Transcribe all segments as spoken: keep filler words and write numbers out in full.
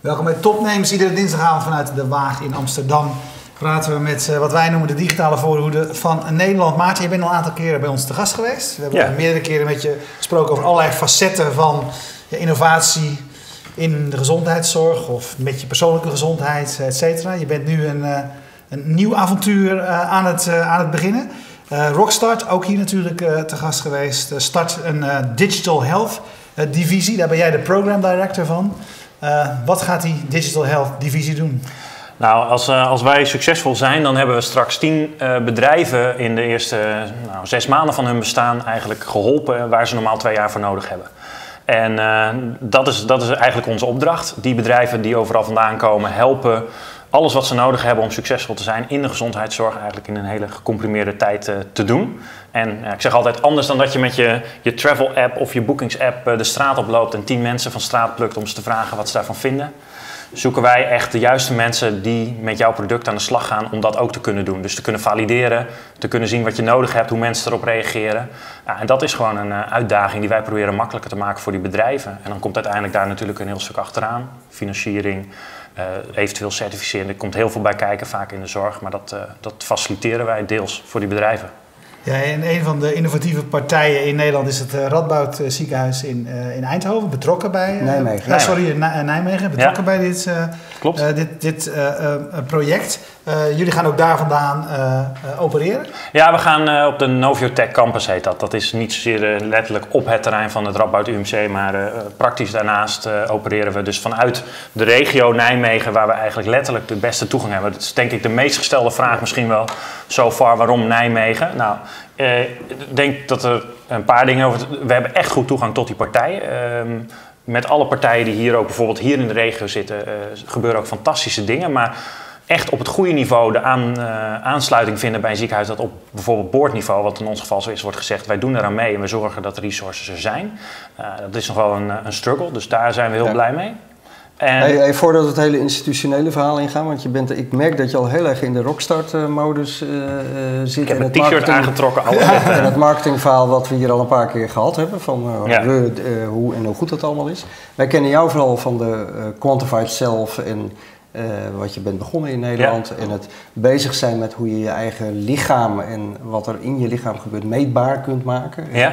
Welkom bij Topnames. Iedere dinsdagavond vanuit de Waag in Amsterdam praten we met uh, wat wij noemen de digitale voorhoede van Nederland. Maarten, je bent al een aantal keren bij ons te gast geweest. We hebben ja. meerdere keren met je gesproken over allerlei facetten van ja, innovatie in de gezondheidszorg of met je persoonlijke gezondheid, et cetera. Je bent nu een, uh, een nieuw avontuur uh, aan, het, uh, aan het beginnen. Uh, Rockstart, ook hier natuurlijk uh, te gast geweest. Uh, start een uh, Digital Health uh, divisie, daar ben jij de Program Director van. Uh, wat gaat die Digital Health divisie doen? Nou, als, uh, als wij succesvol zijn, dan hebben we straks tien uh, bedrijven in de eerste nou, zes maanden van hun bestaan eigenlijk geholpen waar ze normaal twee jaar voor nodig hebben. En uh, dat, is, dat is eigenlijk onze opdracht. Die bedrijven die overal vandaan komen helpen alles wat ze nodig hebben om succesvol te zijn in de gezondheidszorg eigenlijk in een hele gecomprimeerde tijd uh, te doen. En uh, ik zeg altijd anders dan dat je met je, je travel app of je bookings app uh, de straat oploopt en tien mensen van straat plukt om ze te vragen wat ze daarvan vinden. Zoeken wij echt de juiste mensen die met jouw product aan de slag gaan om dat ook te kunnen doen. Dus te kunnen valideren, te kunnen zien wat je nodig hebt, hoe mensen erop reageren. Ja, en dat is gewoon een uh, uitdaging die wij proberen makkelijker te maken voor die bedrijven. En dan komt uiteindelijk daar natuurlijk een heel stuk achteraan. Financiering, uh, eventueel certificeren. Er komt heel veel bij kijken, vaak in de zorg. Maar dat, uh, dat faciliteren wij deels voor die bedrijven. Ja, en een van de innovatieve partijen in Nederland is het Radboud ziekenhuis in, uh, in Eindhoven, betrokken bij uh, Nijmegen. Uh, sorry, Nij Nijmegen, betrokken ja. bij dit, uh, Klopt. Uh, dit, dit uh, uh, project. Uh, jullie gaan ook daar vandaan uh, uh, opereren? Ja, we gaan uh, op de Noviotech Campus heet dat. Dat is niet zozeer uh, letterlijk op het terrein van het Radboud U M C, maar uh, praktisch daarnaast uh, opereren we dus vanuit de regio Nijmegen, waar we eigenlijk letterlijk de beste toegang hebben. Dat is denk ik de meest gestelde vraag misschien wel so far, waarom Nijmegen? Nou, uh, ik denk dat er een paar dingen over... We hebben echt goed toegang tot die partijen. Uh, met alle partijen die hier ook bijvoorbeeld hier in de regio zitten, uh, gebeuren ook fantastische dingen, maar echt op het goede niveau de aan, uh, aansluiting vinden bij een ziekenhuis dat op bijvoorbeeld boordniveau, wat in ons geval zo is, wordt gezegd, wij doen eraan mee en we zorgen dat de resources er zijn. Uh, dat is nog wel een, een struggle, dus daar zijn we heel ja. blij mee. En hey, hey, voordat we het hele institutionele verhaal ingaan, want je bent, ik merk dat je al heel erg in de Rockstart-modus uh, uh, zit. Ik heb en een t-shirt aangetrokken. Al en het marketingverhaal wat we hier al een paar keer gehad hebben, van uh, ja. we, uh, hoe en hoe goed dat allemaal is. Wij kennen jou vooral van de uh, Quantified Self en uh, wat je bent begonnen in Nederland. Ja. En het bezig zijn met hoe je je eigen lichaam en wat er in je lichaam gebeurt meetbaar kunt maken. Ja.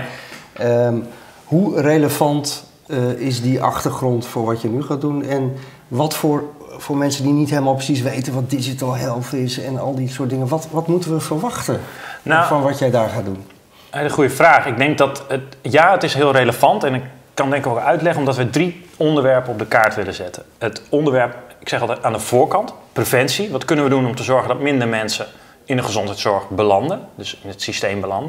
Um, hoe relevant Uh, is die achtergrond voor wat je nu gaat doen? En wat voor, voor mensen die niet helemaal precies weten wat digital health is en al die soort dingen, wat, wat moeten we verwachten nou, van wat jij daar gaat doen? Een hele goede vraag. Ik denk dat het, ja, het is heel relevant en ik kan denk ik ook uitleggen omdat we drie onderwerpen op de kaart willen zetten. Het onderwerp, ik zeg altijd aan de voorkant, preventie. Wat kunnen we doen om te zorgen dat minder mensen in de gezondheidszorg belanden, dus in het systeem belanden?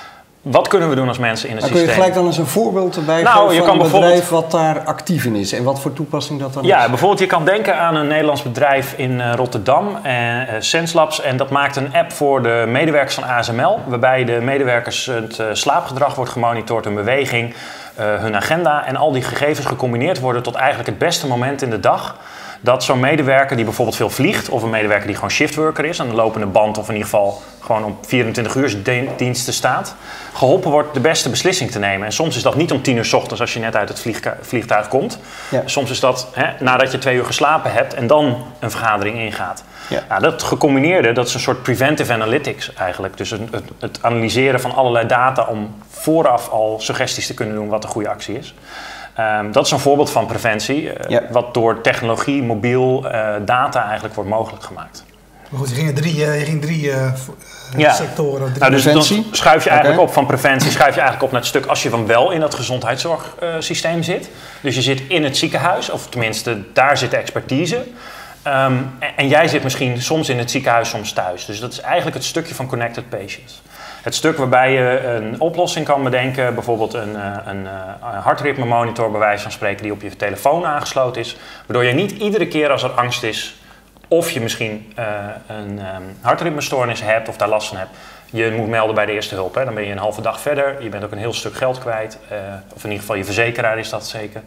Wat kunnen we doen als mensen in het maar systeem? Kun je gelijk dan eens een voorbeeld erbij nou, geven je van kan een bedrijf wat daar actief in is en wat voor toepassing dat dan ja, is? Ja, bijvoorbeeld je kan denken aan een Nederlands bedrijf in uh, Rotterdam, uh, SenseLabs, en dat maakt een app voor de medewerkers van A S M L, waarbij de medewerkers het uh, slaapgedrag wordt gemonitord, hun beweging, uh, hun agenda en al die gegevens gecombineerd worden tot eigenlijk het beste moment in de dag. Dat zo'n medewerker die bijvoorbeeld veel vliegt, of een medewerker die gewoon shiftworker is, aan de lopende band of in ieder geval gewoon op vierentwintig uur diensten staat, geholpen wordt de beste beslissing te nemen. En soms is dat niet om tien uur 's ochtends als je net uit het vliegtuig komt. Ja. Soms is dat hè, nadat je twee uur geslapen hebt en dan een vergadering ingaat. Ja. Nou, dat gecombineerde, dat is een soort preventive analytics eigenlijk. Dus het, het, het analyseren van allerlei data om vooraf al suggesties te kunnen doen wat een goede actie is. Um, dat is een voorbeeld van preventie, uh, ja. wat door technologie, mobiel, uh, data eigenlijk wordt mogelijk gemaakt. Maar goed, je ging drie, uh, je ging drie uh, ja. sectoren. Drie nou, dus preventie. dan schuif je eigenlijk okay. op van preventie, schuif je eigenlijk op naar het stuk als je dan wel in dat gezondheidszorgsysteem uh, zit. Dus je zit in het ziekenhuis, of tenminste daar zit de expertise. Um, en, en jij zit misschien soms in het ziekenhuis, soms thuis. Dus dat is eigenlijk het stukje van Connected Patients. Het stuk waarbij je een oplossing kan bedenken, bijvoorbeeld een, een, een hartritme monitor bij wijze van spreken die op je telefoon aangesloten is, waardoor je niet iedere keer als er angst is of je misschien uh, een um, hartritmestoornis hebt of daar last van hebt, je moet melden bij de eerste hulp. Hè. Dan ben je een halve dag verder, je bent ook een heel stuk geld kwijt, uh, of in ieder geval je verzekeraar is dat zeker.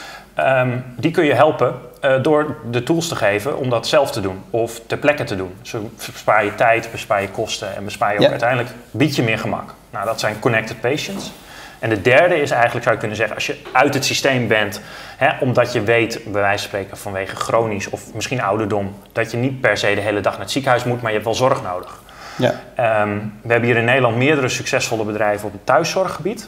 Um, die kun je helpen uh, door de tools te geven om dat zelf te doen of ter plekke te doen. Zo bespaar je tijd, bespaar je kosten en bespaar je ook ja. uiteindelijk, bied je meer gemak. Nou, dat zijn Connected Patients. En de derde is eigenlijk, zou je kunnen zeggen, als je uit het systeem bent, hè, omdat je weet, bij wijze van spreken vanwege chronisch of misschien ouderdom, dat je niet per se de hele dag naar het ziekenhuis moet, maar je hebt wel zorg nodig. Ja. Um, we hebben hier in Nederland meerdere succesvolle bedrijven op het thuiszorggebied.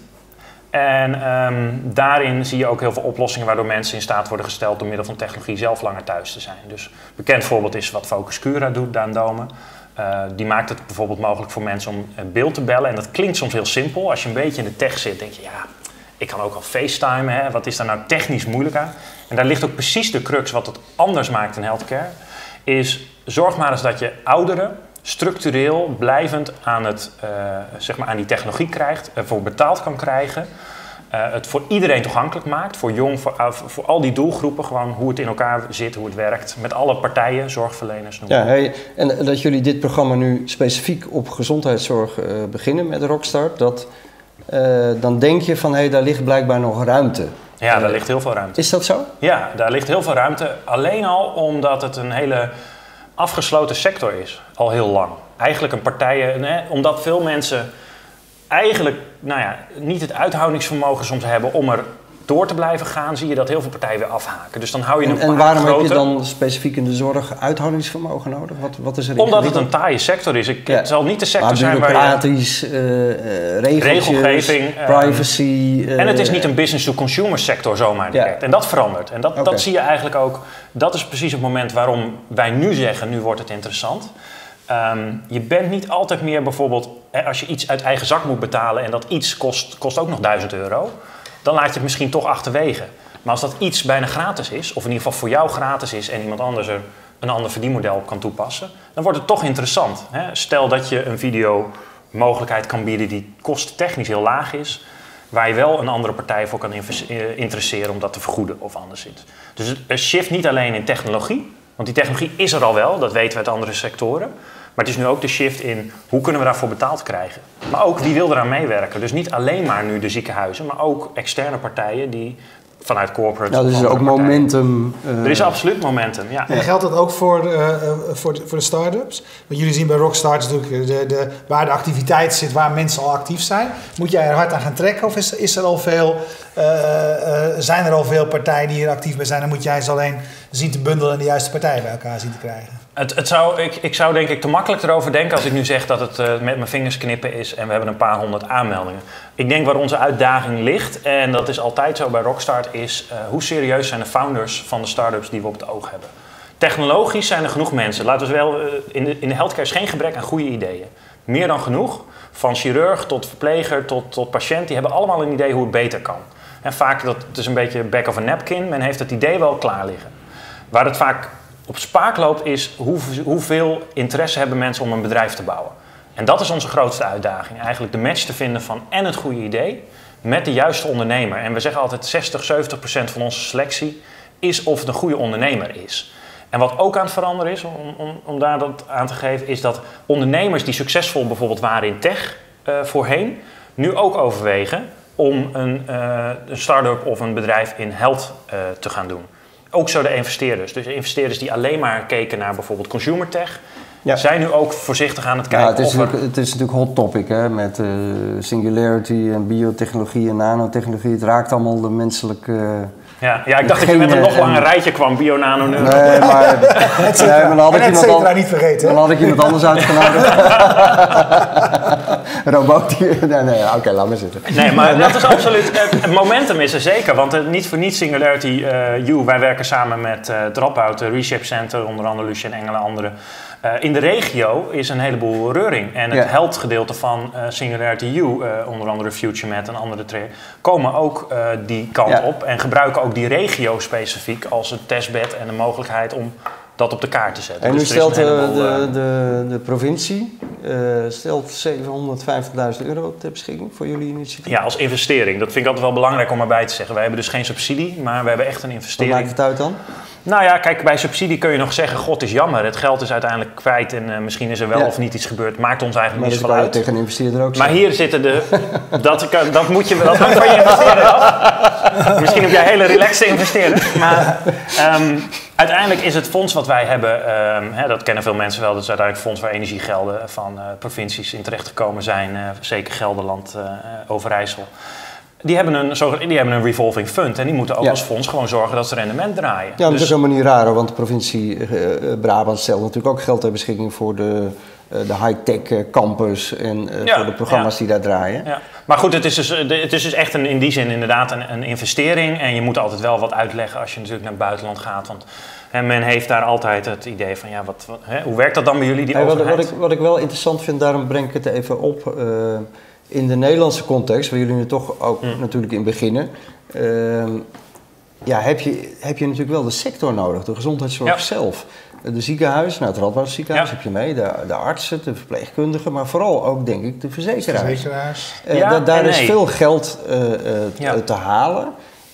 En um, daarin zie je ook heel veel oplossingen waardoor mensen in staat worden gesteld door middel van technologie zelf langer thuis te zijn. Dus een bekend voorbeeld is wat Focus Cura doet, Daan Domen. Uh, die maakt het bijvoorbeeld mogelijk voor mensen om uh, beeld te bellen. En dat klinkt soms heel simpel. Als je een beetje in de tech zit, denk je, ja, ik kan ook al facetimen. Hè? Wat is daar nou technisch moeilijk aan? En daar ligt ook precies de crux wat het anders maakt in healthcare. Is, zorg maar eens dat je ouderen structureel, blijvend aan, het, uh, zeg maar aan die technologie krijgt, ervoor betaald kan krijgen. Uh, het voor iedereen toegankelijk maakt, voor jong, voor, uh, voor al die doelgroepen, gewoon hoe het in elkaar zit, hoe het werkt, met alle partijen, zorgverleners. Noem ja, hey, en dat jullie dit programma nu specifiek op gezondheidszorg uh, beginnen met Rockstart, dat, uh, dan denk je van, hé, hey, daar ligt blijkbaar nog ruimte. Ja, daar uh, ligt heel veel ruimte. Is dat zo? Ja, daar ligt heel veel ruimte, alleen al omdat het een hele afgesloten sector is, al heel lang. Eigenlijk een partij, nee, omdat veel mensen eigenlijk nou ja, niet het uithoudingsvermogen soms hebben om er door te blijven gaan, zie je dat heel veel partijen weer afhaken. Dus dan hou je een En, en waarom grote... heb je dan specifiek in de zorg uithoudingsvermogen nodig? Wat, wat is er Omdat het een taaie sector is. Ik, ja. Het zal niet de sector maar zijn waar je... Uh, regelgeving, privacy... Uh, en het is niet een business-to-consumer sector zomaar direct. Ja. En dat verandert. En dat, okay. dat zie je eigenlijk ook... Dat is precies het moment waarom wij nu zeggen, nu wordt het interessant. Um, je bent niet altijd meer bijvoorbeeld... Hè, als je iets uit eigen zak moet betalen en dat iets kost, kost ook nog duizend euro... dan laat je het misschien toch achterwege. Maar als dat iets bijna gratis is, of in ieder geval voor jou gratis is... en iemand anders er een ander verdienmodel kan toepassen... dan wordt het toch interessant. Hè? Stel dat je een video mogelijkheid kan bieden die kosttechnisch heel laag is... waar je wel een andere partij voor kan interesseren om dat te vergoeden of anderszins. Dus het shift niet alleen in technologie... want die technologie is er al wel, dat weten we uit andere sectoren... maar het is nu ook de shift in hoe kunnen we daarvoor betaald krijgen. Maar ook wie wil eraan meewerken. Dus niet alleen maar nu de ziekenhuizen, maar ook externe partijen die vanuit corporate... Nou, dus er is ook partijen. momentum. Uh... Er is absoluut momentum, ja. En geldt dat ook voor, uh, voor, de, voor de start-ups? Want jullie zien bij Rockstart natuurlijk de, de, waar de activiteit zit, waar mensen al actief zijn. Moet jij er hard aan gaan trekken of is, is er al veel, uh, uh, zijn er al veel partijen die hier actief bij zijn? Dan moet jij ze alleen zien te bundelen en de juiste partijen bij elkaar zien te krijgen. Het, het zou, ik, ik zou denk ik te makkelijk erover denken als ik nu zeg dat het uh, met mijn vingers knippen is en we hebben een paar honderd aanmeldingen. Ik denk waar onze uitdaging ligt, en dat is altijd zo bij Rockstart, is uh, hoe serieus zijn de founders van de start-ups die we op het oog hebben. Technologisch zijn er genoeg mensen. Laten we wel, uh, in, de, in de healthcare is geen gebrek aan goede ideeën. Meer dan genoeg. Van chirurg tot verpleger tot, tot patiënt, die hebben allemaal een idee hoe het beter kan. En vaak, dat, het is een beetje back of a napkin, men heeft het idee wel klaar liggen. Waar het vaak op spaak loopt is hoe, hoeveel interesse hebben mensen om een bedrijf te bouwen. En dat is onze grootste uitdaging. Eigenlijk de match te vinden van en het goede idee met de juiste ondernemer. En we zeggen altijd zestig, zeventig procent van onze selectie is of het een goede ondernemer is. En wat ook aan het veranderen is, om, om, om daar dat aan te geven, is dat ondernemers die succesvol bijvoorbeeld waren in tech uh, voorheen, nu ook overwegen om een, uh, een start-up of een bedrijf in health uh, te gaan doen. Ook zo de investeerders. Dus de investeerders die alleen maar keken naar bijvoorbeeld consumer tech, ja. zijn nu ook voorzichtig aan het kijken. Ja, het, is of er... het is natuurlijk hot topic, hè, met uh, singularity en biotechnologie en nanotechnologie. Het raakt allemaal de menselijke... Uh, ja, ja, ik dacht dat je met een nog langer rijtje kwam, bio, nano, neuro. Nee, maar, nee, maar dan had ik iemand al, niet vergeten. Dan had ik iemand anders uitgenodigd. Robotiek. Nee, nee, oké, okay, laat maar zitten. Nee, maar dat is absoluut... Het momentum is er zeker, want uh, niet voor niet Singularity uh, U. Wij werken samen met uh, Dropout, uh, Reshape Center, onder andere Lucien Engelen en anderen. Uh, in de regio is een heleboel reuring. En het ja. health gedeelte van uh, Singularity U, uh, onder andere FutureMed en andere trajecten, komen ook uh, die kant ja. op en gebruiken ook die regio specifiek als een testbed en de mogelijkheid om dat op de kaart te zetten. En nu dus stelt heleboel, de, de, de provincie uh, stelt zevenhonderdvijftigduizend euro ter beschikking voor jullie initiatief? Ja, als investering. Dat vind ik altijd wel belangrijk om erbij te zeggen. Wij hebben dus geen subsidie, maar we hebben echt een investering. Wat maakt het uit dan? Nou ja, kijk, bij subsidie kun je nog zeggen, god is jammer, het geld is uiteindelijk kwijt en uh, misschien is er wel ja. of niet iets gebeurd. Maakt ons eigenlijk niet zoveel uit. tegen een investeerder ook maar hier zitten de, dat, dat moet je, dat hangt van je investeerder af. Misschien heb jij hele relaxte investeerders, maar um, uiteindelijk is het fonds wat wij hebben, um, hè, dat kennen veel mensen wel, dat is uiteindelijk het fonds waar energiegelden van uh, provincies in terecht gekomen zijn, uh, zeker Gelderland, uh, Overijssel. Die hebben, een, die hebben een revolving fund en die moeten ook ja. als fonds gewoon zorgen dat ze rendement draaien. Ja, dat dus, is helemaal niet raar, want de provincie uh, Brabant stelt natuurlijk ook geld ter beschikking voor de, uh, de high-tech campus en uh, ja, voor de programma's ja. die daar draaien. Ja. Maar goed, het is dus, het is dus echt een, in die zin inderdaad een, een investering en je moet altijd wel wat uitleggen als je natuurlijk naar het buitenland gaat. Want hè, men heeft daar altijd het idee van, ja, wat, wat, hè, hoe werkt dat dan bij jullie, die hey, overheid? Wat, wat, ik, wat ik wel interessant vind, daarom breng ik het even op. Uh, in de Nederlandse context, waar jullie nu toch ook hmm. natuurlijk in beginnen, uh, ja, heb, je, heb je natuurlijk wel de sector nodig, de gezondheidszorg ja. zelf. De ziekenhuis, nou het Radboud ziekenhuis ja. heb je mee, de, de artsen, de verpleegkundigen, maar vooral ook denk ik de verzekeraars. verzekeraars. Uh, ja, da, daar nee. is veel geld uh, uh, ja. te halen.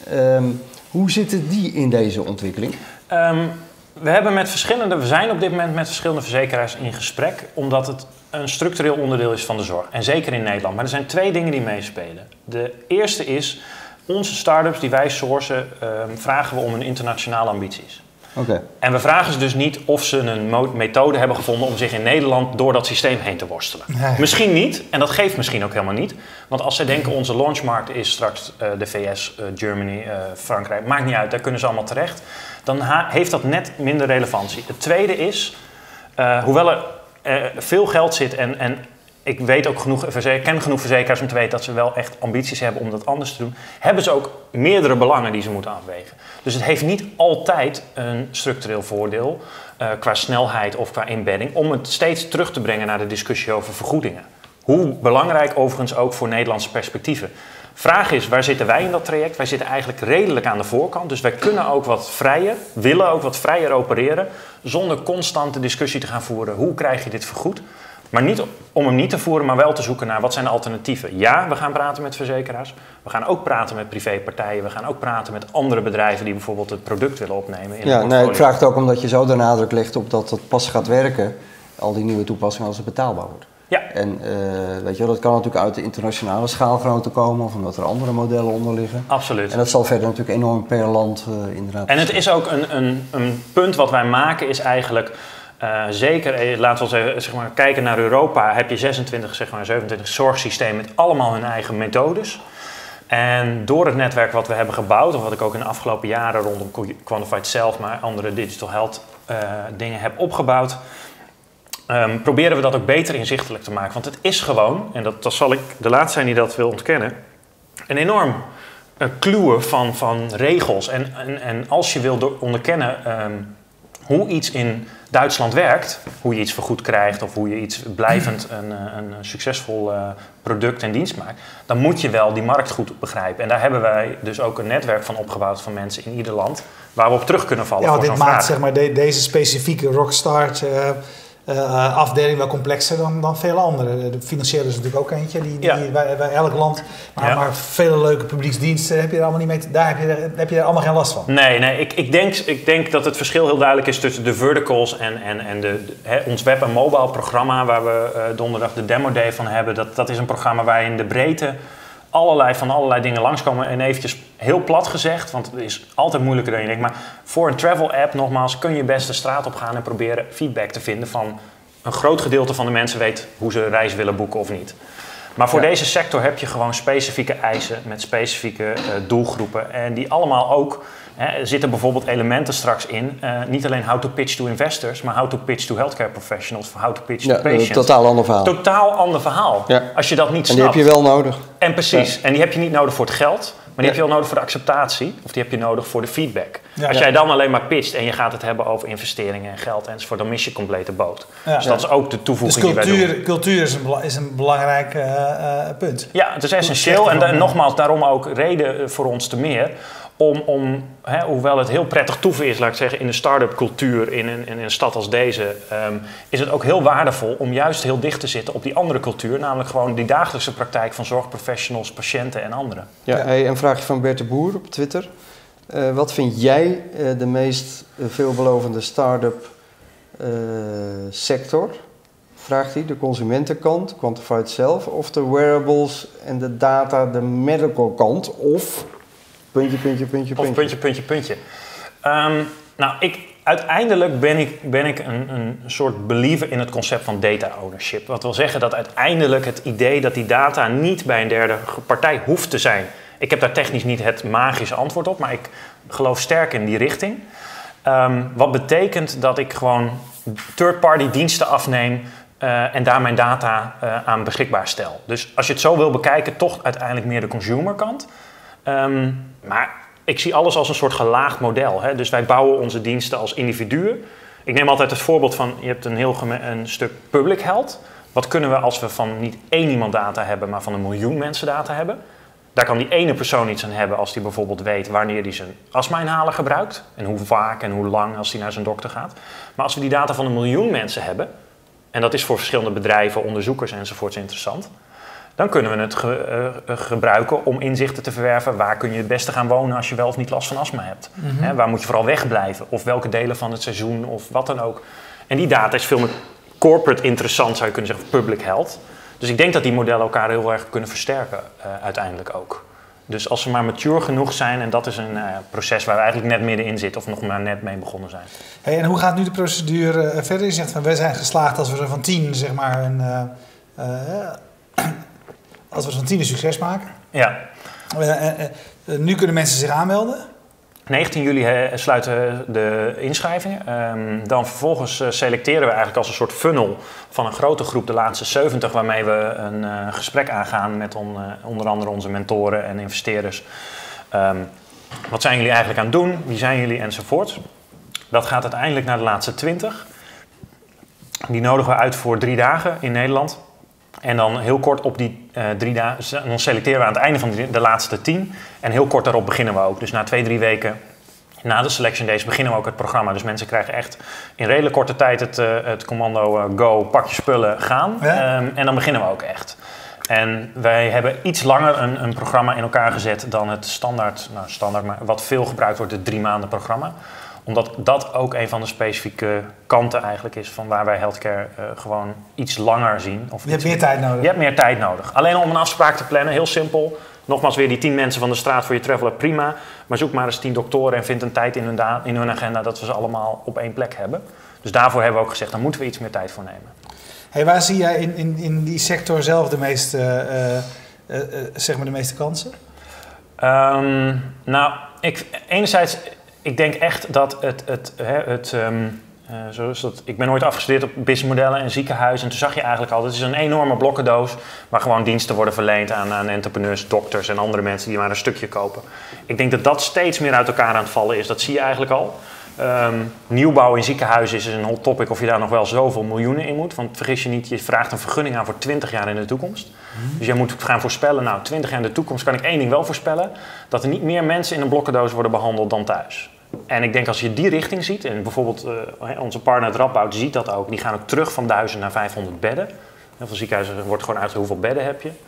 Um, hoe zitten die in deze ontwikkeling? Um, we, hebben met verschillende, we zijn op dit moment met verschillende verzekeraars in gesprek, omdat het een structureel onderdeel is van de zorg. En zeker in Nederland. Maar er zijn twee dingen die meespelen. De eerste is, onze start-ups die wij sourcen, um, vragen we om hun internationale ambities. Okay. En we vragen ze dus niet of ze een methode hebben gevonden om zich in Nederland door dat systeem heen te worstelen. Nee. Misschien niet, en dat geeft misschien ook helemaal niet. Want als zij denken onze launchmarkt is straks uh, de V S, uh, Germany, uh, Frankrijk, maakt niet uit, daar kunnen ze allemaal terecht. Dan ha- heeft dat net minder relevantie. Het tweede is, uh, hoewel er uh, veel geld zit en, en ik weet ook genoeg, ik ken genoeg verzekeraars om te weten dat ze wel echt ambities hebben om dat anders te doen, hebben ze ook meerdere belangen die ze moeten afwegen. Dus het heeft niet altijd een structureel voordeel uh, qua snelheid of qua embedding om het steeds terug te brengen naar de discussie over vergoedingen. Hoe belangrijk overigens ook voor Nederlandse perspectieven. Vraag is, waar zitten wij in dat traject? Wij zitten eigenlijk redelijk aan de voorkant, dus wij kunnen ook wat vrijer, willen ook wat vrijer opereren, zonder constant de discussie te gaan voeren. Hoe krijg je dit vergoed? Maar niet om hem niet te voeren, maar wel te zoeken naar wat zijn de alternatieven. Ja, we gaan praten met verzekeraars. We gaan ook praten met privépartijen. We gaan ook praten met andere bedrijven die bijvoorbeeld het product willen opnemen. In ja, nee, ik vraag het ook omdat je zo de nadruk legt op dat het pas gaat werken, al die nieuwe toepassingen, als het betaalbaar wordt. Ja. En uh, weet je wel, dat kan natuurlijk uit de internationale schaalgrootte komen of omdat er andere modellen onder liggen. Absoluut. En dat zal verder natuurlijk enorm per land uh, inderdaad. En het is ook een, een, een punt wat wij maken is eigenlijk, uh, zeker, laten we zeggen, zeg maar, kijken naar Europa, heb je zesentwintig, zeg maar zevenentwintig zorgsystemen met allemaal hun eigen methodes. En door het netwerk wat we hebben gebouwd, of wat ik ook in de afgelopen jaren rondom Quantified zelf, maar andere digital health uh, dingen heb opgebouwd, Um, proberen we dat ook beter inzichtelijk te maken. Want het is gewoon, en dat, dat zal ik de laatste zijn die dat wil ontkennen, een enorm uh, kluwen van, van regels. En, en, en als je wil onderkennen um, hoe iets in Duitsland werkt, hoe je iets vergoed krijgt of hoe je iets blijvend een, een succesvol uh, product en dienst maakt, dan moet je wel die markt goed begrijpen. En daar hebben wij dus ook een netwerk van opgebouwd van mensen in ieder land waar we op terug kunnen vallen. Ja, voor dit zo'n maakt vraag. zeg maar de, deze specifieke Rockstart uh, uh, afdeling wel complexer dan, dan vele andere. De financiële is natuurlijk ook eentje, die, die ja. bij, bij elk land. Maar, ja. maar vele leuke publieksdiensten heb je er allemaal niet mee te, daar heb je er, heb je er allemaal geen last van. Nee, nee ik, ik, denk, ik denk dat het verschil heel duidelijk is tussen de verticals en, en, en de, de, he, ons web- en mobile programma, waar we uh, donderdag de demo day van hebben. Dat, dat is een programma waar je in de breedte allerlei van allerlei dingen langskomen. En eventjes heel plat gezegd, want het is altijd moeilijker dan je denkt. Maar voor een travel app, nogmaals, kun je best de straat op gaan en proberen feedback te vinden van een groot gedeelte van de mensen weet hoe ze een reis willen boeken of niet. Maar voor ja. deze sector heb je gewoon specifieke eisen met specifieke uh, doelgroepen. En die allemaal ook, hè, er zitten bijvoorbeeld elementen straks in. Uh, niet alleen how to pitch to investors, maar how to pitch to healthcare professionals, of how to pitch ja, to patients. Een totaal ander verhaal. Totaal ander verhaal. Ja. Als je dat niet en snapt. En die heb je wel nodig. En precies. Ja. En die heb je niet nodig voor het geld. Maar die ja. heb je wel nodig voor de acceptatie. Of die heb je nodig voor de feedback. Ja, Als ja. jij dan alleen maar pitcht en je gaat het hebben over investeringen en geld enzovoort, dan mis je compleet de boot. Ja. Dus dat ja. is ook de toevoeging dus cultuur, die wij doen. Cultuur is een, is een belangrijk uh, uh, punt. Ja, het is essentieel. En da- nogmaals, daarom ook reden voor ons te meer. Om, om hè, hoewel het heel prettig toeven is, laat ik zeggen, in de start-up cultuur in een, in een stad als deze, um, is het ook heel waardevol om juist heel dicht te zitten op die andere cultuur, namelijk gewoon die dagelijkse praktijk van zorgprofessionals, patiënten en anderen. Ja, ja. Hey, een vraagje van Bert de Boer op Twitter. Uh, wat vind jij uh, de meest uh, veelbelovende start-up uh, sector? Vraagt hij, de consumentenkant, Quantified zelf, of de wearables en de data, de medical kant, of puntje, puntje, puntje, puntje. Of puntje, puntje, puntje. Um, nou, ik, uiteindelijk ben ik, ben ik een, een soort believer in het concept van data ownership. Wat wil zeggen dat uiteindelijk het idee dat die data niet bij een derde partij hoeft te zijn Ik heb daar technisch niet het magische antwoord op, maar ik geloof sterk in die richting. Um, wat betekent dat ik gewoon third-party diensten afneem uh, en daar mijn data uh, aan beschikbaar stel. Dus als je het zo wil bekijken, toch uiteindelijk meer de consumerkant. Um, maar ik zie alles als een soort gelaagd model. Hè? Dus wij bouwen onze diensten als individuen. Ik neem altijd het voorbeeld van, je hebt een heel een stuk public health. Wat kunnen we als we van niet één iemand data hebben, maar van een miljoen mensen data hebben? Daar kan die ene persoon iets aan hebben als die bijvoorbeeld weet wanneer hij zijn astma-inhaler gebruikt. En hoe vaak en hoe lang als hij naar zijn dokter gaat. Maar als we die data van een miljoen mensen hebben, en dat is voor verschillende bedrijven, onderzoekers enzovoorts interessant, dan kunnen we het ge, uh, gebruiken om inzichten te verwerven. Waar kun je het beste gaan wonen als je wel of niet last van astma hebt? Mm-hmm. He, waar moet je vooral wegblijven? Of welke delen van het seizoen of wat dan ook. En die data is veel meer corporate interessant, zou je kunnen zeggen, public health. Dus ik denk dat die modellen elkaar heel erg kunnen versterken uh, uiteindelijk ook. Dus als ze maar mature genoeg zijn, en dat is een uh, proces waar we eigenlijk net middenin zitten of nog maar net mee begonnen zijn. Hey, en hoe gaat nu de procedure uh, verder? Je zegt van wij zijn geslaagd als we er van tien zeg maar een, uh, uh, als we er van tien een succes maken. Ja. Uh, uh, uh, nu kunnen mensen zich aanmelden. negentien juli he, sluiten de inschrijvingen. Um, dan vervolgens uh, selecteren we eigenlijk als een soort funnel van een grote groep de laatste zeventig... waarmee we een uh, gesprek aangaan met on, uh, onder andere onze mentoren en investeerders. Um, wat zijn jullie eigenlijk aan het doen? Wie zijn jullie? Enzovoort. Dat gaat uiteindelijk naar de laatste twintig. Die nodigen we uit voor drie dagen in Nederland. En dan heel kort op die uh, drie dagen, dan selecteren we aan het einde van de, de laatste tien. En heel kort daarop beginnen we ook. Dus na twee, drie weken na de selection days beginnen we ook het programma. Dus mensen krijgen echt in redelijk korte tijd het, uh, het commando uh, go, pak je spullen, gaan. Ja. Um, en dan beginnen we ook echt. En wij hebben iets langer een, een programma in elkaar gezet dan het standaard, nou standaard, maar wat veel gebruikt wordt, het drie maanden programma. Omdat dat ook een van de specifieke kanten eigenlijk is van waar wij healthcare uh, gewoon iets langer zien. Of je hebt meer tijd nodig. Je hebt meer tijd nodig. Alleen om een afspraak te plannen, heel simpel. Nogmaals weer die tien mensen van de straat voor je traveler, prima. Maar zoek maar eens tien doktoren en vind een tijd in hun, da- in hun agenda dat we ze allemaal op één plek hebben. Dus daarvoor hebben we ook gezegd, daar moeten we iets meer tijd voor nemen. Hey, waar zie jij in, in, in die sector zelf de meeste, uh, uh, uh, zeg maar de meeste kansen? Um, nou, ik, enerzijds... Ik denk echt dat het... het, het, het um, uh, zo is dat, ik ben ooit afgestudeerd op businessmodellen en ziekenhuizen. En toen zag je eigenlijk al, het is een enorme blokkendoos waar gewoon diensten worden verleend aan, aan entrepreneurs, dokters en andere mensen die maar een stukje kopen. Ik denk dat dat steeds meer uit elkaar aan het vallen is. Dat zie je eigenlijk al. Um, nieuwbouw in ziekenhuizen is een hot topic of je daar nog wel zoveel miljoenen in moet. Want vergis je niet, je vraagt een vergunning aan voor twintig jaar in de toekomst. Mm. Dus jij moet gaan voorspellen, nou twintig jaar in de toekomst kan ik één ding wel voorspellen. Dat er niet meer mensen in een blokkendoos worden behandeld dan thuis. En ik denk als je die richting ziet, en bijvoorbeeld uh, onze partner het Radboud ziet dat ook. Die gaan ook terug van duizend naar vijfhonderd bedden. Heel veel ziekenhuizen wordt gewoon uit hoeveel bedden heb je.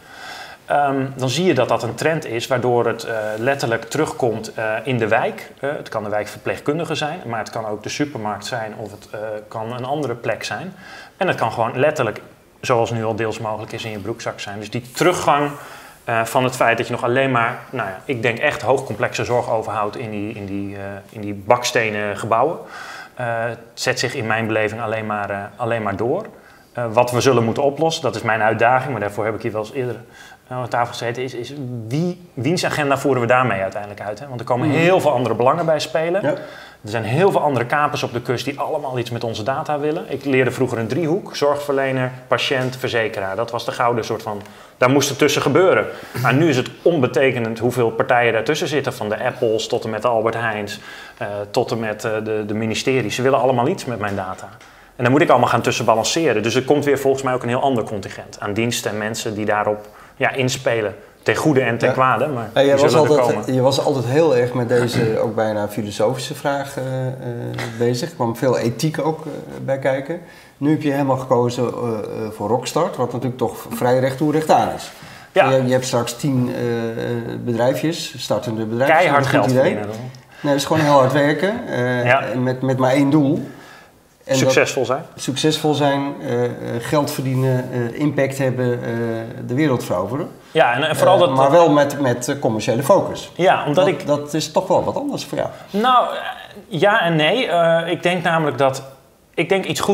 Um, dan zie je dat dat een trend is waardoor het uh, letterlijk terugkomt uh, in de wijk. Uh, het kan de wijkverpleegkundige zijn, maar het kan ook de supermarkt zijn of het uh, kan een andere plek zijn. En het kan gewoon letterlijk, zoals nu al deels mogelijk is, in je broekzak zijn. Dus die teruggang uh, van het feit dat je nog alleen maar, nou ja, ik denk echt hoogcomplexe zorg overhoudt in die, in die, uh, in die bakstenen gebouwen. Uh, zet zich in mijn beleving alleen maar, uh, alleen maar door. Uh, wat we zullen moeten oplossen, dat is mijn uitdaging, maar daarvoor heb ik hier wel eens eerder aan tafel gezeten, is, is wie, wiens agenda voeren we daarmee uiteindelijk uit? Hè? Want er komen heel veel andere belangen bij spelen. Ja. Er zijn heel veel andere kapers op de kust die allemaal iets met onze data willen. Ik leerde vroeger een driehoek, zorgverlener, patiënt, verzekeraar. Dat was de gouden soort van, daar moest het tussen gebeuren. Maar nu is het onbetekenend hoeveel partijen daartussen zitten. Van de Apples tot en met de Albert Heijns, uh, tot en met uh, de, de ministeries. Ze willen allemaal iets met mijn data. En dan moet ik allemaal gaan tussen balanceren. Dus er komt weer volgens mij ook een heel ander contingent aan diensten en mensen die daarop ja, inspelen. Ten goede en ten ja. kwade, maar ja, je, was altijd, je was altijd heel erg met deze ook bijna filosofische vraag uh, uh, bezig. Er kwam veel ethiek ook uh, bij kijken. Nu heb je helemaal gekozen uh, uh, voor Rockstart, wat natuurlijk toch vrij recht toe recht aan is. Ja. Je, je hebt straks tien uh, bedrijfjes, startende bedrijven. Keihard geld verdienen. Nee, dat is gewoon heel hard werken, uh, ja. met, met maar één doel. En succesvol zijn. Succesvol zijn, uh, geld verdienen, uh, impact hebben, uh, de wereld veroveren. Ja, en, en vooral dat, uh, maar wel met, met commerciële focus. Ja, omdat dat, ik... dat is toch wel wat anders voor jou. Nou, ja en nee. Uh, ik denk namelijk dat... Ik denk iets goeds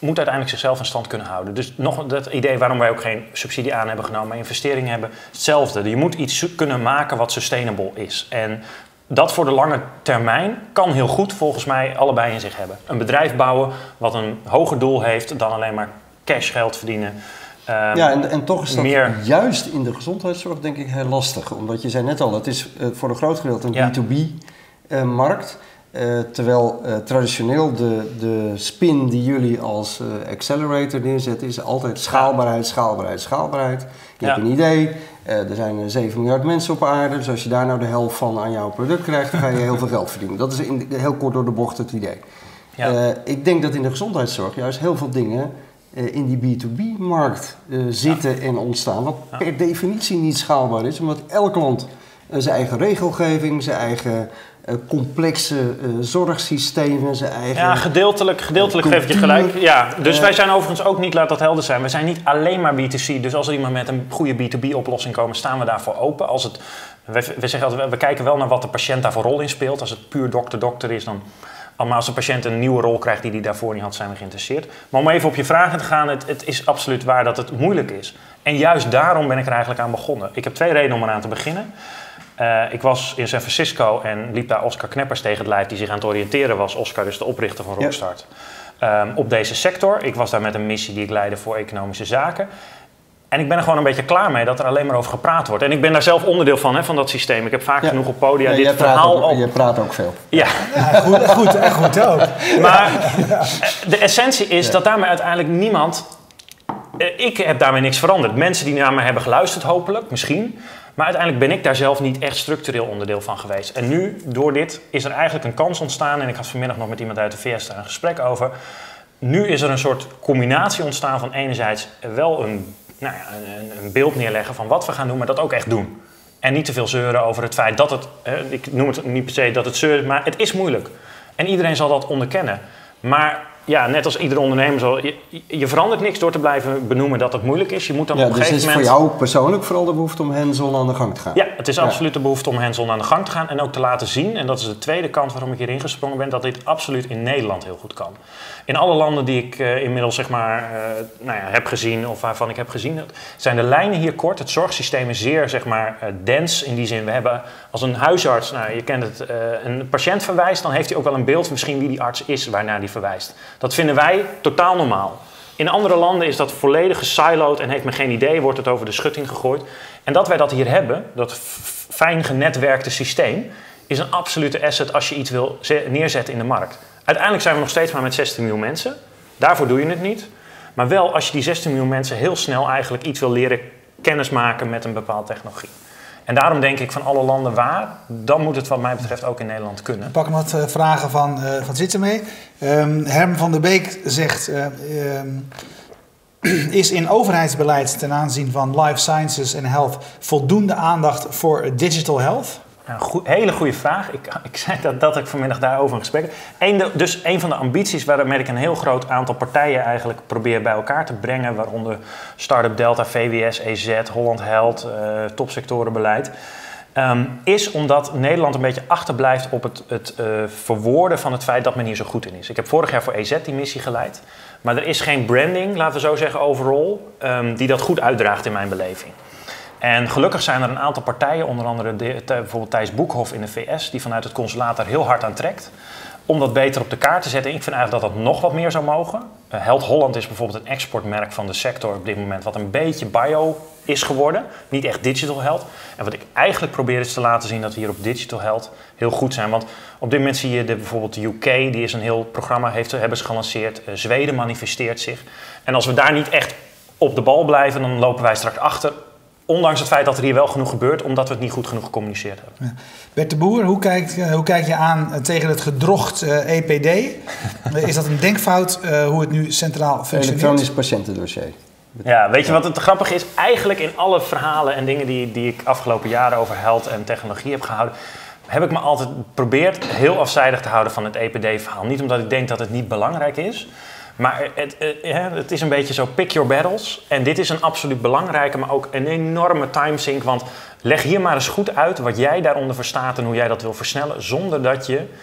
moet uiteindelijk zichzelf in stand kunnen houden. Dus nog dat idee waarom wij ook geen subsidie aan hebben genomen, maar investeringen hebben, hetzelfde. Je moet iets kunnen maken wat sustainable is. En dat voor de lange termijn kan heel goed volgens mij allebei in zich hebben. Een bedrijf bouwen wat een hoger doel heeft dan alleen maar cash geld verdienen. Um, ja, en, en toch is dat meer... juist in de gezondheidszorg denk ik heel lastig. Omdat je zei net al, het is uh, voor een groot gedeelte een ja. B twee B-markt. Uh, terwijl uh, traditioneel de, de spin die jullie als uh, accelerator neerzetten is altijd schaalbaarheid, schaalbaarheid, schaalbaarheid. Je ja. hebt een idee, uh, er zijn zeven miljard mensen op aarde, dus als je daar nou de helft van aan jouw product krijgt, dan ga je heel veel geld verdienen. Dat is in, heel kort door de bocht het idee. Ja. Uh, ik denk dat in de gezondheidszorg juist heel veel dingen uh, in die B twee B-markt uh, zitten ja. en ontstaan, wat ja. per definitie niet schaalbaar is, omdat elk land uh, zijn eigen regelgeving, zijn eigen Uh, complexe uh, zorgsystemen, zijn eigen... Ja, gedeeltelijk, gedeeltelijk geef je gelijk. Ja, dus uh, wij zijn overigens ook niet, laat dat helder zijn, we zijn niet alleen maar B twee C. Dus als er iemand met een goede B twee B-oplossing komen, staan we daarvoor open. Als het, we, we zeggen altijd, we kijken wel naar wat de patiënt daarvoor rol in speelt. Als het puur dokter-dokter is, dan... Maar als de patiënt een nieuwe rol krijgt die hij daarvoor niet had, zijn we geïnteresseerd. Maar om even op je vragen te gaan, het, het is absoluut waar dat het moeilijk is. En juist daarom ben ik er eigenlijk aan begonnen. Ik heb twee redenen om eraan te beginnen. Uh, ik was in San Francisco en liep daar Oscar Kneppers tegen het lijf die zich aan het oriënteren was. Oscar is de oprichter van Rockstart. Ja. Um, op deze sector. Ik was daar met een missie die ik leidde voor economische zaken. En ik ben er gewoon een beetje klaar mee dat er alleen maar over gepraat wordt. En ik ben daar zelf onderdeel van, hè, van dat systeem. Ik heb vaak ja. genoeg op podia ja, dit verhaal... Ook, je praat ook veel. Ja, ja goed, goed, echt goed ook. Maar de essentie is ja. dat daarmee uiteindelijk niemand... Ik heb daarmee niks veranderd. Mensen die naar mij hebben geluisterd, hopelijk, misschien... Maar uiteindelijk ben ik daar zelf niet echt structureel onderdeel van geweest. En nu, door dit, is er eigenlijk een kans ontstaan. En ik had vanmiddag nog met iemand uit de V S daar een gesprek over. Nu is er een soort combinatie ontstaan van enerzijds wel een, nou ja, een, een beeld neerleggen van wat we gaan doen, maar dat ook echt doen. En niet te veel zeuren over het feit dat het, ik noem het niet per se dat het zeuren, maar het is moeilijk. En iedereen zal dat onderkennen. Maar... Ja, net als iedere ondernemer zal... Je, je verandert niks door te blijven benoemen dat het moeilijk is. Je moet dan ja, op een dus gegeven moment... Dus is voor jou persoonlijk vooral de behoefte om hands-on aan de gang te gaan? Ja, het is ja. absoluut de behoefte om hands-on aan de gang te gaan. En ook te laten zien, en dat is de tweede kant waarom ik hierin gesprongen ben... dat dit absoluut in Nederland heel goed kan. In alle landen die ik uh, inmiddels zeg maar, uh, nou ja, heb gezien, of waarvan ik heb gezien... zijn de lijnen hier kort. Het zorgsysteem is zeer zeg maar, uh, dense in die zin. We hebben als een huisarts, nou, je kent het, uh, een patiënt verwijst... dan heeft hij ook wel een beeld misschien wie die arts is waarnaar die verwijst. Dat vinden wij totaal normaal. In andere landen is dat volledig gesiloed en heeft men geen idee, wordt het over de schutting gegooid. En dat wij dat hier hebben, dat fijn genetwerkte systeem, is een absolute asset als je iets wil neerzetten in de markt. Uiteindelijk zijn we nog steeds maar met zestien miljoen mensen. Daarvoor doe je het niet. Maar wel als je die zestien miljoen mensen heel snel eigenlijk iets wil leren kennismaken met een bepaalde technologie. En daarom denk ik van alle landen waar, dan moet het wat mij betreft ook in Nederland kunnen. Ik pak nog wat uh, vragen van, uh, van zitten mee. Um, Herm van der Beek zegt, uh, um, is in overheidsbeleid ten aanzien van life sciences en health voldoende aandacht voor digital health? Nou, goe- hele goede vraag. Ik, ik zei dat, dat ik vanmiddag daarover een gesprek heb. Eén de, dus een van de ambities waarmee ik een heel groot aantal partijen eigenlijk probeer bij elkaar te brengen, waaronder Startup Delta, V W S, E Z, Holland Health, uh, topsectorenbeleid, um, is omdat Nederland een beetje achterblijft op het, het uh, verwoorden van het feit dat men hier zo goed in is. Ik heb vorig jaar voor E Z die missie geleid, maar er is geen branding, laten we zo zeggen, overall, um, die dat goed uitdraagt in mijn beleving. En gelukkig zijn er een aantal partijen, onder andere de, te, bijvoorbeeld Thijs Boekhoff in de V S, die vanuit het consulaat daar heel hard aan trekt, om dat beter op de kaart te zetten. Ik vind eigenlijk dat dat nog wat meer zou mogen. Uh, Health Holland is bijvoorbeeld een exportmerk van de sector op dit moment, wat een beetje bio is geworden, niet echt digital health. En wat ik eigenlijk probeer is te laten zien dat we hier op digital health heel goed zijn. Want op dit moment zie je de, bijvoorbeeld de U K, die is een heel programma, heeft, hebben ze gelanceerd. Uh, Zweden manifesteert zich. En als we daar niet echt op de bal blijven, dan lopen wij straks achter. Ondanks het feit dat er hier wel genoeg gebeurt, omdat we het niet goed genoeg gecommuniceerd hebben. Ja. Bert de Boer, hoe, kijkt, uh, hoe kijk je aan uh, tegen het gedrocht uh, E P D? uh, is dat een denkfout uh, hoe het nu centraal functioneert? Elektronisch patiëntendossier. Ja, weet je wat het grappig is? Eigenlijk in alle verhalen en dingen die, die ik afgelopen jaren over health en technologie heb gehouden, heb ik me altijd geprobeerd heel afzijdig te houden van het E P D-verhaal. Niet omdat ik denk dat het niet belangrijk is. Maar het, het is een beetje zo pick your battles. En dit is een absoluut belangrijke, maar ook een enorme timesink. Want leg hier maar eens goed uit wat jij daaronder verstaat en hoe jij dat wil versnellen, zonder dat je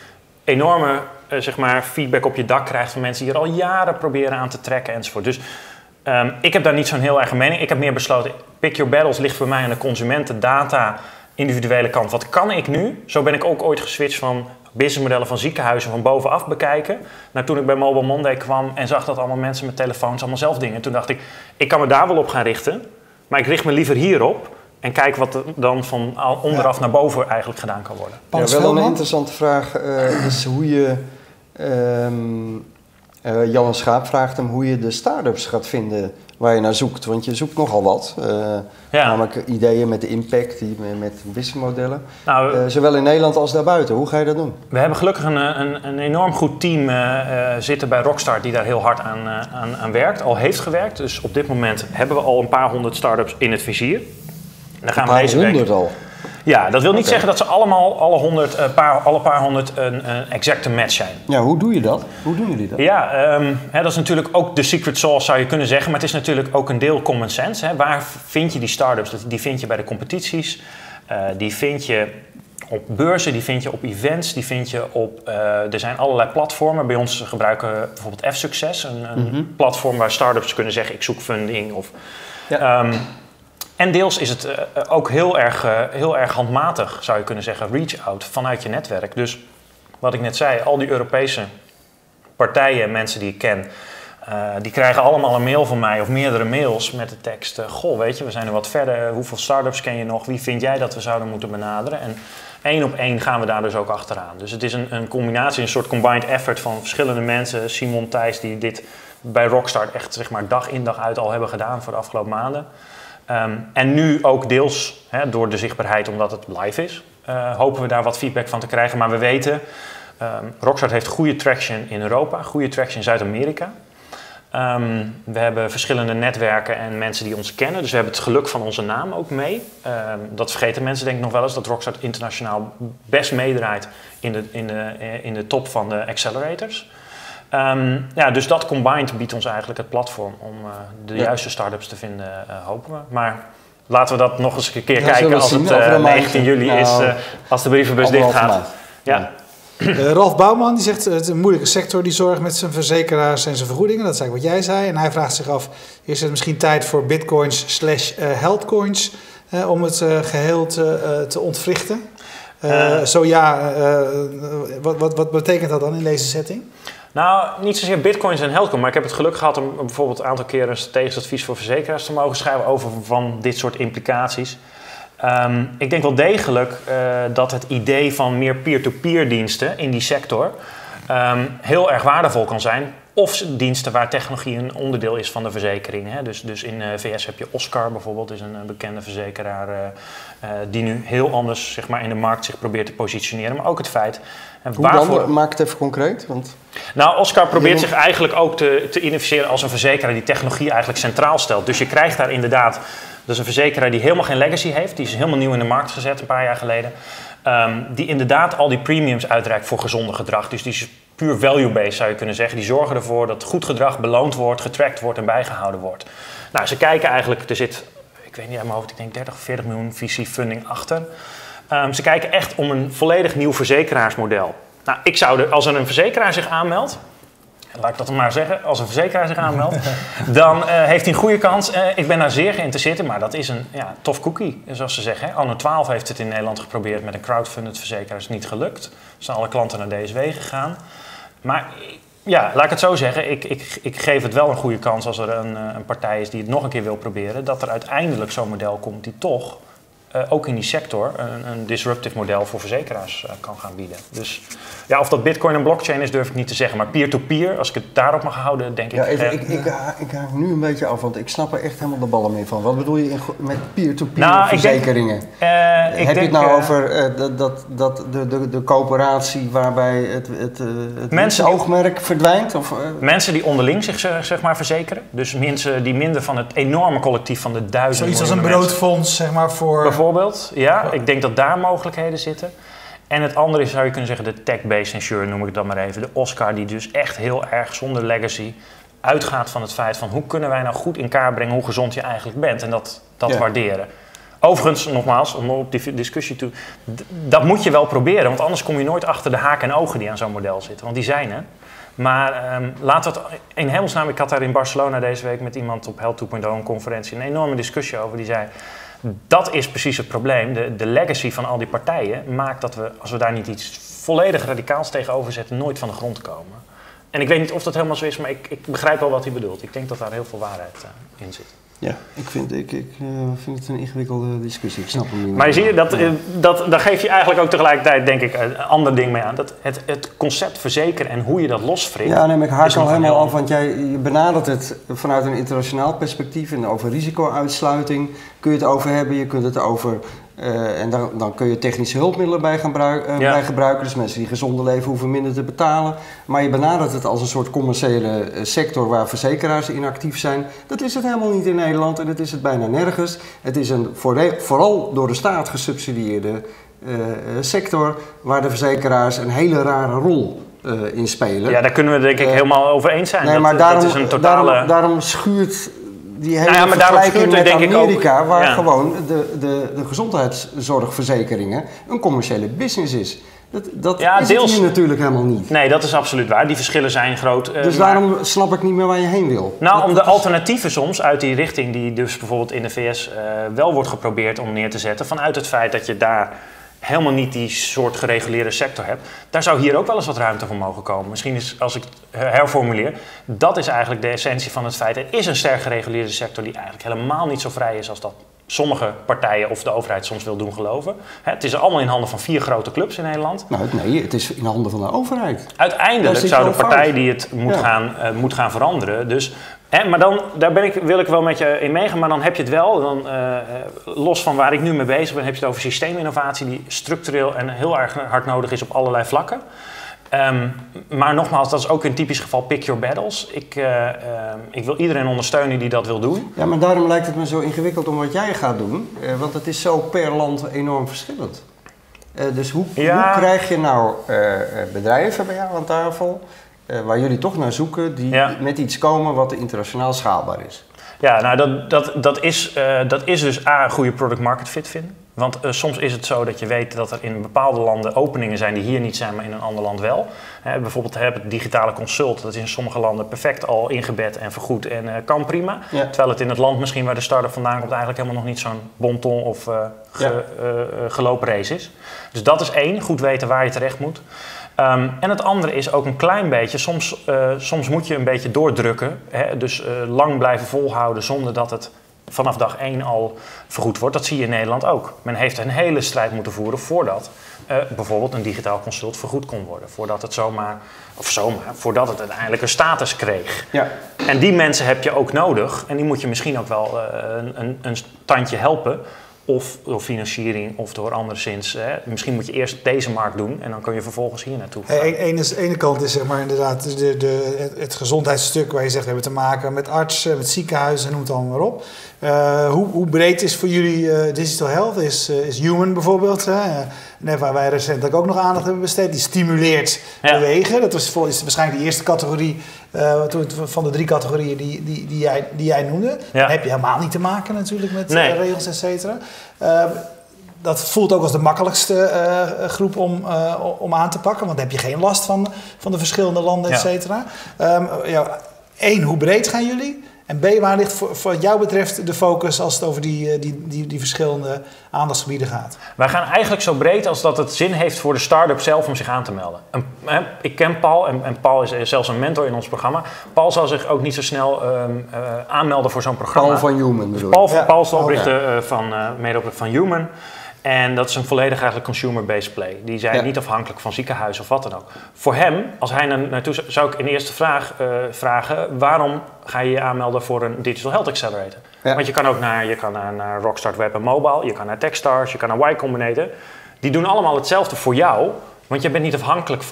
enorme uh, zeg maar feedback op je dak krijgt van mensen die er al jaren proberen aan te trekken enzovoort. Dus um, ik heb daar niet zo'n heel erg mening. Ik heb meer besloten, pick your battles ligt voor mij aan de consumenten, data, individuele kant. Wat kan ik nu? Zo ben ik ook ooit geswitcht van businessmodellen van ziekenhuizen van bovenaf bekijken. Nou, toen ik bij Mobile Monday kwam en zag dat allemaal mensen met telefoons allemaal zelf dingen. Toen dacht ik, ik kan me daar wel op gaan richten, maar ik richt me liever hierop. En kijk wat er dan van onderaf ja. naar boven eigenlijk gedaan kan worden. Ja, wel een interessante vraag uh, is hoe je... Um, uh, Jan Schaap vraagt hem hoe je de start-ups gaat vinden waar je naar zoekt. Want je zoekt nogal wat. Uh, ja. Namelijk ideeën met de impact, die, met businessmodellen. Nou, uh, zowel in Nederland als daarbuiten. Hoe ga je dat doen? We hebben gelukkig een, een, een enorm goed team uh, uh, zitten bij Rockstart die daar heel hard aan, uh, aan, aan werkt. Al heeft gewerkt. Dus op dit moment hebben we al een paar honderd start-ups in het vizier. Dan gaan een we deze honderd week... al? Ja, dat wil niet okay. zeggen dat ze allemaal alle, honderd, uh, paar, alle paar honderd een, een exacte match zijn. Ja, hoe doe je dat? Hoe doen jullie dat? Ja, um, hè, dat is natuurlijk ook de secret sauce zou je kunnen zeggen. Maar het is natuurlijk ook een deel common sense. Hè. Waar vind je die start-ups? Die vind je bij de competities. Uh, die vind je op beurzen, die vind je op events. Die vind je op... Uh, er zijn allerlei platformen. Bij ons gebruiken we bijvoorbeeld F-Success. Een, een mm-hmm. platform waar start-ups kunnen zeggen ik zoek funding. Of, ja. um, En deels is het uh, ook heel erg, uh, heel erg handmatig, zou je kunnen zeggen, reach-out vanuit je netwerk. Dus wat ik net zei, al die Europese partijen en mensen die ik ken, uh, die krijgen allemaal een mail van mij of meerdere mails met de tekst, uh, goh, weet je, we zijn er wat verder, hoeveel start-ups ken je nog, wie vind jij dat we zouden moeten benaderen? En één op één gaan we daar dus ook achteraan. Dus het is een, een combinatie, een soort combined effort van verschillende mensen. Simon, Thijs, die dit bij Rockstart echt zeg maar dag in dag uit al hebben gedaan voor de afgelopen maanden. Um, en nu ook deels hè, door de zichtbaarheid, omdat het live is, uh, hopen we daar wat feedback van te krijgen. Maar we weten, um, Rockstart heeft goede traction in Europa, goede traction in Zuid-Amerika. Um, we hebben verschillende netwerken en mensen die ons kennen. Dus we hebben het geluk van onze naam ook mee. Um, dat vergeten mensen denk ik nog wel eens, dat Rockstart internationaal best meedraait in de, in de, in de top van de accelerators. Um, ja, dus dat combined biedt ons eigenlijk het platform om uh, de ja. juiste start-ups te vinden, uh, hopen we. Maar laten we dat nog eens een keer ja, kijken als het uh, negentien juli nou, is, uh, als de brievenbus dicht gaat. Ja. Uh, Ralf Bouwman die zegt, het is een moeilijke sector die zorgt met zijn verzekeraars en zijn vergoedingen. Dat is eigenlijk wat jij zei. En hij vraagt zich af, is het misschien tijd voor bitcoins slash uh, healthcoins uh, om het uh, geheel te, uh, te ontwrichten? Uh, uh, zo ja, uh, wat, wat, wat betekent dat dan in deze setting? Nou, niet zozeer bitcoins en healthcoin, maar ik heb het geluk gehad om bijvoorbeeld een aantal keren een strategisch advies voor verzekeraars te mogen schrijven over van dit soort implicaties. Um, ik denk wel degelijk uh, dat het idee van meer peer-to-peer diensten in die sector um, heel erg waardevol kan zijn. Of diensten waar technologie een onderdeel is van de verzekering. Hè. Dus, dus in de V S heb je Oscar bijvoorbeeld, is een, een bekende verzekeraar uh, uh, die nu heel anders zeg maar, in de markt zich probeert te positioneren. Maar ook het feit... Uh, Hoe waarvoor... dan? Maak het even concreet. Want... Nou, Oscar probeert zich eigenlijk ook te, te identificeren als een verzekeraar die technologie eigenlijk centraal stelt. Dus je krijgt daar inderdaad... Dat is een verzekeraar die helemaal geen legacy heeft. Die is helemaal nieuw in de markt gezet een paar jaar geleden. Um, die inderdaad al die premiums uitreikt voor gezonde gedrag. Dus die is puur value-based zou je kunnen zeggen. Die zorgen ervoor dat goed gedrag beloond wordt, getracked wordt en bijgehouden wordt. Nou, ze kijken eigenlijk, er zit, ik weet niet uit mijn hoofd, ik denk dertig of veertig miljoen V C-funding achter. Um, ze kijken echt om een volledig nieuw verzekeraarsmodel. Nou, ik zou er, als er een verzekeraar zich aanmeldt, laat ik dat maar zeggen, als een verzekeraar zich aanmeldt, dan uh, heeft hij een goede kans. Uh, ik ben daar zeer geïnteresseerd in, maar dat is een ja, tof cookie, zoals ze zeggen. Hè. Anno twaalf heeft het in Nederland geprobeerd met een crowdfunded verzekeraar, is niet gelukt. Zijn alle klanten naar D S W gegaan. Maar ja, laat ik het zo zeggen, ik, ik, ik geef het wel een goede kans als er een, een partij is die het nog een keer wil proberen, dat er uiteindelijk zo'n model komt die toch uh, ook in die sector een, een disruptive model voor verzekeraars uh, kan gaan bieden. Dus ja, of dat bitcoin en blockchain is, durf ik niet te zeggen. Maar peer-to-peer, als ik het daarop mag houden, denk ja, ik... Even, ik, ik, ha, ik haak nu een beetje af, want ik snap er echt helemaal de ballen mee van. Wat bedoel je in, met peer-to-peer nou, verzekeringen? Ik denk, uh, ik Heb denk, je het nou uh, over uh, dat, dat, dat de, de, de coöperatie waarbij het, het, het mensen oogmerk verdwijnt? Of, uh? Mensen die onderling zich zeg maar verzekeren. Dus mensen die minder van het enorme collectief van de duizenden... Zoiets als een broodfonds, zeg maar, voor... Bijvoorbeeld, ja. ja. Ik denk dat daar mogelijkheden zitten. En het andere is, zou je kunnen zeggen, de tech-based insurer, noem ik het dan maar even. De Oscar, die dus echt heel erg zonder legacy uitgaat van het feit van hoe kunnen wij nou goed in kaart brengen hoe gezond je eigenlijk bent en dat, dat ja. waarderen. Overigens, nogmaals, om op die discussie toe, d- dat moet je wel proberen, want anders kom je nooit achter de haken en ogen die aan zo'n model zitten, want die zijn er. Maar um, laten we het in hemelsnaam, ik had daar in Barcelona deze week met iemand op Health twee punt nul een conferentie een enorme discussie over, die zei, dat is precies het probleem. De, de legacy van al die partijen maakt dat we, als we daar niet iets volledig radicaals tegenover zetten, nooit van de grond komen. En ik weet niet of dat helemaal zo is, maar ik, ik begrijp wel wat hij bedoelt. Ik denk dat daar heel veel waarheid uh, in zit. Ja, ik vind, ik, ik, uh, vind het een ingewikkelde discussie. Ik snap hem niet. Maar je zie je, dat, uh, dat, daar geef je eigenlijk ook tegelijkertijd, denk ik, een ander ding mee aan. Dat het, het concept verzekeren en hoe je dat loswringt. Ja, nee, maar ik haak al helemaal af, want jij je benadert het vanuit een internationaal perspectief. En over risico-uitsluiting kun je het over hebben. Je kunt het over... Uh, en dan, dan kun je technische hulpmiddelen bij, gaan bruik, uh, ja. bij gebruiken. Dus mensen die gezonder leven hoeven minder te betalen. Maar je benadert het als een soort commerciële uh, sector waar verzekeraars in actief zijn. Dat is het helemaal niet in Nederland en dat is het bijna nergens. Het is een voor, vooral door de staat gesubsidieerde uh, sector waar de verzekeraars een hele rare rol uh, in spelen. Ja, daar kunnen we denk ik uh, helemaal over eens zijn. Nee, dat, maar daarom, dat is een totale... daarom, daarom schuurt... Die hele nou ja, maar vergelijking met denk Amerika, ik ook, waar ja. gewoon de, de, de gezondheidszorgverzekeringen een commerciële business is. Dat, dat ja, is deels, het hier natuurlijk helemaal niet. Nee, dat is absoluut waar. Die verschillen zijn groot. Uh, dus maar... daarom snap ik niet meer waar je heen wil. Nou, dat, om de is... alternatieven soms uit die richting die dus bijvoorbeeld in de V S uh, wel wordt geprobeerd om neer te zetten, vanuit het feit dat je daar helemaal niet die soort gereguleerde sector hebt, daar zou hier ook wel eens wat ruimte voor mogen komen. Misschien is, als ik het herformuleer, dat is eigenlijk de essentie van het feit. Er is een sterk gereguleerde sector die eigenlijk helemaal niet zo vrij is als dat sommige partijen of de overheid soms wil doen geloven. Het is allemaal in handen van vier grote clubs in Nederland. Nou, nee, het is in handen van de overheid. Uiteindelijk zou de partij fout. die het moet, ja. gaan, uh, moet gaan veranderen. Dus, hè, maar dan, daar ben ik, wil ik wel met je in meegaan, maar dan heb je het wel, dan, uh, los van waar ik nu mee bezig ben, heb je het over systeeminnovatie die structureel en heel erg hard nodig is op allerlei vlakken. Um, maar nogmaals, dat is ook een typisch geval pick your battles. Ik, uh, uh, ik wil iedereen ondersteunen die dat wil doen. Ja, maar daarom lijkt het me zo ingewikkeld om wat jij gaat doen. Uh, want het is zo per land enorm verschillend. Uh, dus hoe, ja. hoe krijg je nou uh, bedrijven bij jou aan tafel, uh, waar jullie toch naar zoeken, die ja. met iets komen wat internationaal schaalbaar is? Ja, nou dat, dat, dat, is, uh, dat is dus A, een goede product market fit vinden. Want uh, soms is het zo dat je weet dat er in bepaalde landen openingen zijn die hier niet zijn, maar in een ander land wel. He, bijvoorbeeld het digitale consult, dat is in sommige landen perfect al ingebed en vergoed en uh, kan prima. Ja. Terwijl het in het land misschien waar de start-up vandaan komt eigenlijk helemaal nog niet zo'n bonton of uh, ge, ja. uh, uh, gelopen race is. Dus dat is één, goed weten waar je terecht moet. Um, en het andere is ook een klein beetje, soms, uh, soms moet je een beetje doordrukken. Hè? Dus uh, lang blijven volhouden zonder dat het vanaf dag één al vergoed wordt. Dat zie je in Nederland ook. Men heeft een hele strijd moeten voeren voordat uh, bijvoorbeeld een digitaal consult vergoed kon worden. Voordat het zomaar, of zomaar, voordat het uiteindelijk een status kreeg. Ja. En die mensen heb je ook nodig. En die moet je misschien ook wel uh, een, een tandje helpen. Of door financiering of door anderszins. Hè. Misschien moet je eerst deze markt doen en dan kun je vervolgens hier naartoe. Hey, ene, ene, ene kant is zeg maar inderdaad de, de, het, het gezondheidsstuk waar je zegt we hebben te maken met artsen, met ziekenhuizen, noem het allemaal maar op. Uh, hoe, hoe breed is voor jullie uh, digital health? Is, uh, is Human bijvoorbeeld, uh, net waar wij recentelijk ook nog aandacht hebben besteed, die stimuleert ja. bewegen. Dat was is waarschijnlijk de eerste categorie uh, van de drie categorieën die, die, die, jij, die jij noemde. Ja. Dan heb je helemaal niet te maken natuurlijk met nee. uh, regels, et cetera. Uh, dat voelt ook als de makkelijkste uh, groep om, uh, om aan te pakken, want dan heb je geen last van, van de verschillende landen, et cetera. Ja. Um, ja, Eén, hoe breed gaan jullie? En B, waar ligt voor, voor wat jou betreft de focus als het over die, die, die, die verschillende aandachtsgebieden gaat? Wij gaan eigenlijk zo breed als dat het zin heeft voor de start-up zelf om zich aan te melden. En, hè, ik ken Paul en, en Paul is zelfs een mentor in ons programma. Paul zal zich ook niet zo snel um, uh, aanmelden voor zo'n programma. Paul van Human bedoel Paul, ja, Paul is de oprichter okay. uh, van, uh, medeoprichter van Human. En dat is een volledig eigenlijk consumer-based play. Die zijn ja. niet afhankelijk van ziekenhuizen of wat dan ook. Voor hem, als hij naartoe zou ik in de eerste vraag uh, vragen, waarom ga je je aanmelden voor een Digital Health Accelerator? Ja. Want je kan ook naar, je kan naar, naar Rockstart Web en Mobile, je kan naar Techstars, je kan naar Y Combinator. Die doen allemaal hetzelfde voor jou, want je bent niet afhankelijk van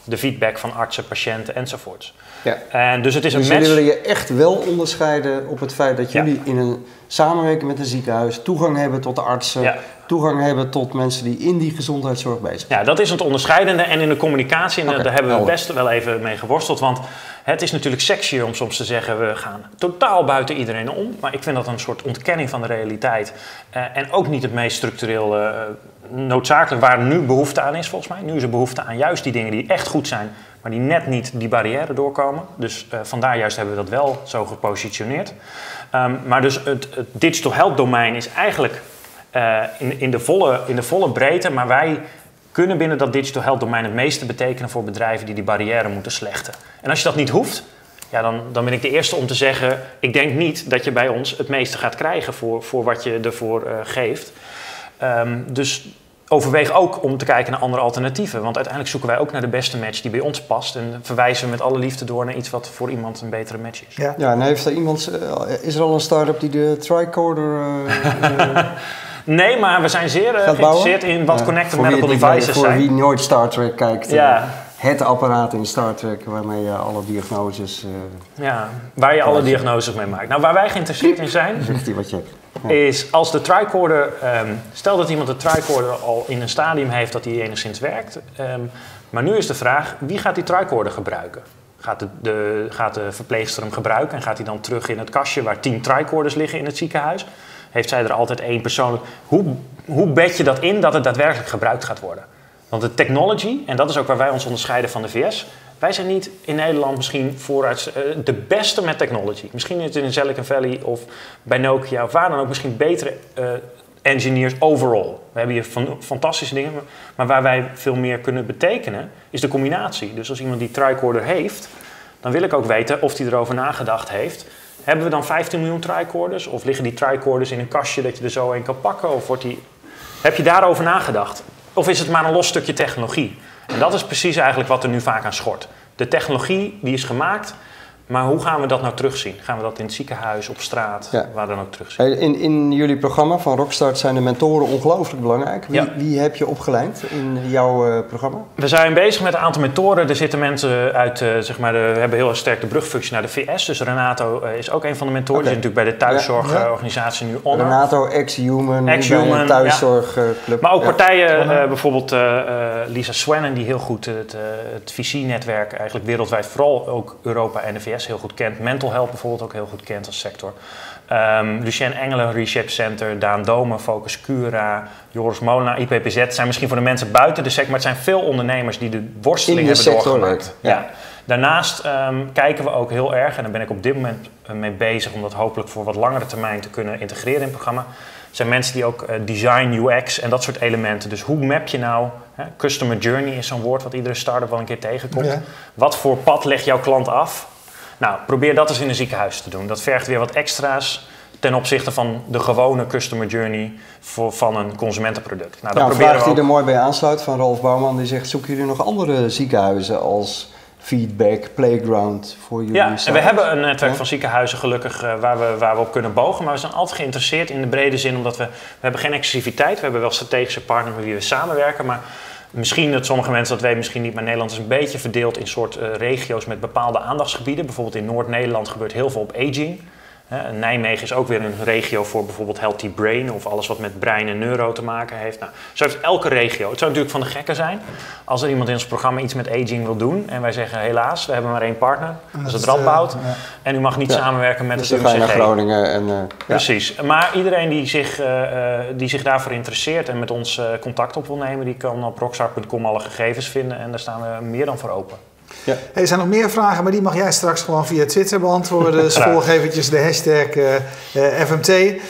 de feedback van artsen, patiënten enzovoorts. Ja. En dus het is dus een match. jullie willen je echt wel onderscheiden op het feit dat jullie ja. in een samenwerking met een ziekenhuis toegang hebben tot de artsen, ja. toegang hebben tot mensen die in die gezondheidszorg bezig zijn. Ja, dat is het onderscheidende. En in de communicatie, en okay. daar hebben we best wel even mee geworsteld, want het is natuurlijk sexier om soms te zeggen, we gaan totaal buiten iedereen om. Maar ik vind dat een soort ontkenning van de realiteit. Uh, en ook niet het meest structureel uh, noodzakelijk waar nu behoefte aan is, volgens mij. Nu is er behoefte aan juist die dingen die echt goed zijn, maar die net niet die barrière doorkomen. Dus uh, vandaar juist hebben we dat wel zo gepositioneerd. Um, maar dus het, het digital health domein is eigenlijk uh, in, in, de volle, in de volle breedte, maar wij kunnen binnen dat digital health domein het meeste betekenen voor bedrijven die die barrière moeten slechten. En als je dat niet hoeft, ja, dan, dan ben ik de eerste om te zeggen, ik denk niet dat je bij ons het meeste gaat krijgen voor, voor wat je ervoor uh, geeft. Um, dus overweeg ook om te kijken naar andere alternatieven. Want uiteindelijk zoeken wij ook naar de beste match die bij ons past. En verwijzen we met alle liefde door naar iets wat voor iemand een betere match is. Ja, ja en heeft er iemand, uh, is er al een start-up die de tricorder... Uh, uh, Nee, maar we zijn zeer uh, geïnteresseerd in wat ja, connected medical wie, devices voor zijn. Voor wie nooit Star Trek kijkt, ja. uh, het apparaat in Star Trek waarmee je alle diagnoses... Uh, ja, waar je alle je. diagnoses mee maakt. Nou, waar wij geïnteresseerd in zijn, zegt hij wat je ja. is als de tricorder... Um, stel dat iemand de tricorder al in een stadium heeft dat die enigszins werkt. Um, maar nu is de vraag, wie gaat die tricorder gebruiken? Gaat de, de, gaat de verpleegster hem gebruiken en gaat hij dan terug in het kastje waar tien tricorders liggen in het ziekenhuis? Heeft zij er altijd één persoonlijk... Hoe, hoe bed je dat in dat het daadwerkelijk gebruikt gaat worden? Want de technology, en dat is ook waar wij ons onderscheiden van de V S... wij zijn niet in Nederland misschien vooruit uh, de beste met technology. Misschien is het in Silicon Valley of bij Nokia of waar dan ook misschien betere uh, engineers overall. We hebben hier van, fantastische dingen, maar waar wij veel meer kunnen betekenen is de combinatie. Dus als iemand die tricorder heeft, dan wil ik ook weten of hij erover nagedacht heeft... Hebben we dan vijftien miljoen tricorders? Of liggen die tricorders in een kastje dat je er zo een kan pakken? Of wordt die... Heb je daarover nagedacht? Of is het maar een los stukje technologie? En dat is precies eigenlijk wat er nu vaak aan schort. De technologie die is gemaakt, maar hoe gaan we dat nou terugzien? Gaan we dat in het ziekenhuis, op straat, ja. waar dan ook terugzien? In, in jullie programma van Rockstart zijn de mentoren ongelooflijk belangrijk. Wie, ja. wie heb je opgeleid in jouw uh, programma? We zijn bezig met een aantal mentoren. Er zitten mensen uit, uh, zeg maar, de, we hebben heel erg sterk de brugfunctie naar de V S. Dus Renato uh, is ook een van de mentoren. Okay. Die zit natuurlijk bij de thuiszorgorganisatie ja. nu Honor. Renato, ex-Human, ex-Human thuiszorgclub. Ja. Maar ook ja. partijen, uh, bijvoorbeeld uh, uh, Lisa Swannen, die heel goed het, uh, het V C-netwerk eigenlijk wereldwijd, vooral ook Europa en de V S heel goed kent. Mental health bijvoorbeeld ook heel goed kent als sector. Um, Lucien Engelen, Reshap Center, Daan Domen, Focus Cura, Joris Molenaar, I P P Z. zijn misschien voor de mensen buiten de sector, maar het zijn veel ondernemers die de worsteling In de hebben doorgemaakt. Sector, ja. Ja. Daarnaast um, kijken we ook heel erg, en daar ben ik op dit moment uh, mee bezig om dat hopelijk voor wat langere termijn te kunnen integreren in het programma. Zijn mensen die ook uh, design, U X en dat soort elementen. Dus hoe map je nou, hè, customer journey is zo'n woord wat iedere start-up wel een keer tegenkomt. Ja. Wat voor pad legt jouw klant af? Nou, probeer dat eens in een ziekenhuis te doen. Dat vergt weer wat extra's ten opzichte van de gewone customer journey voor, van een consumentenproduct. Nou, nou, een vraag die er mooi bij aansluit van Rolf Bouwman. Die zegt, zoeken jullie nog andere ziekenhuizen als feedback, playground voor jullie? Ja, en we hebben een netwerk ja? van ziekenhuizen gelukkig uh, waar, we, waar we op kunnen bogen. Maar we zijn altijd geïnteresseerd in de brede zin, omdat we, we hebben geen exclusiviteit. We hebben wel strategische partners met wie we samenwerken, maar misschien dat sommige mensen dat weten, misschien niet, maar Nederland is een beetje verdeeld in soort uh, regio's met bepaalde aandachtsgebieden. Bijvoorbeeld in Noord-Nederland gebeurt heel veel op aging. Uh, Nijmegen is ook weer een regio voor bijvoorbeeld healthy brain of alles wat met brein en neuro te maken heeft. Nou, zo heeft elke regio. Het zou natuurlijk van de gekken zijn als er iemand in ons programma iets met aging wil doen en wij zeggen helaas, we hebben maar één partner, dat, dat is het Radboud. Uh, ja. En u mag niet ja. samenwerken met dus het U M C G. Naar Groningen en, uh, Precies. Ja. Maar iedereen die zich, uh, die zich daarvoor interesseert en met ons uh, contact op wil nemen, die kan op rockstart punt com alle gegevens vinden en daar staan we meer dan voor open. Ja. Hey, er zijn nog meer vragen, maar die mag jij straks gewoon via Twitter beantwoorden. Dus volg eventjes de hashtag uh, uh, F M T.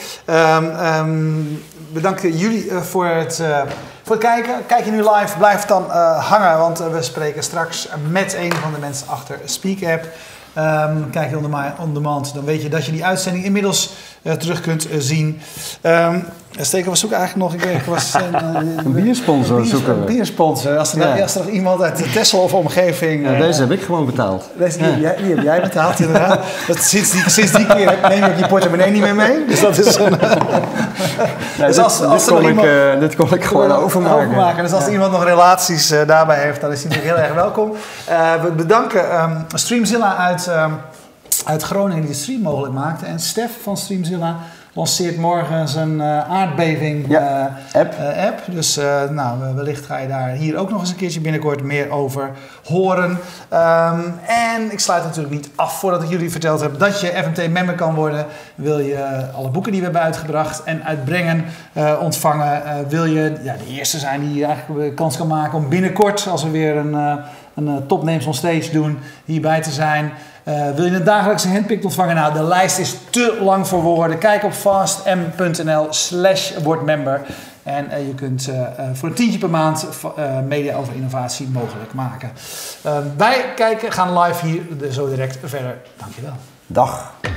Um, um, bedankt jullie uh, voor, het, uh, voor het kijken. Kijk je nu live, blijf dan uh, hangen, want uh, we spreken straks met een van de mensen achter Speak App. Um, kijk je on demand, dan weet je dat je die uitzending inmiddels uh, terug kunt uh, zien. Um, Steken, we zoeken eigenlijk nog, ik weet, ik was een, een biersponsor een zoeken we. Een biersponsor. Als er, ja. als er nog iemand uit de Texel of omgeving... Ja, uh, deze heb ik gewoon betaald. Deze, die, ja. heb jij, die heb jij betaald, inderdaad. Dat, sinds, die, sinds die keer neem ik die portemonnee niet meer mee. Dus dat is een... ja, dus als, dit, als dit, kon iemand, ik, uh, dit kon ik gewoon overmaken. overmaken. Dus als ja. er iemand nog relaties uh, daarbij heeft, dan is hij natuurlijk heel erg welkom. Uh, we bedanken um, Streamzilla uit, um, uit Groningen die de stream mogelijk maakte. En Stef van Streamzilla lanceert morgen zijn uh, aardbeving ja, uh, app. Uh, app. Dus uh, nou, wellicht ga je daar hier ook nog eens een keertje binnenkort meer over horen. Um, en ik sluit natuurlijk niet af voordat ik jullie verteld heb dat je F M T-member kan worden. Wil je uh, alle boeken die we hebben uitgebracht en uitbrengen uh, ontvangen. Uh, wil je ja, de eerste zijn die eigenlijk kans kan maken om binnenkort, als we weer een, uh, een uh, Top Names on Stage doen, hierbij te zijn. Uh, wil je een dagelijkse handpick ontvangen? Nou, de lijst is te lang voor woorden. Kijk op fastm.nl slash wordmember. En uh, je kunt uh, uh, voor een tientje per maand uh, media over innovatie mogelijk maken. Uh, wij kijken, gaan live hier zo direct verder. Dankjewel. Dag.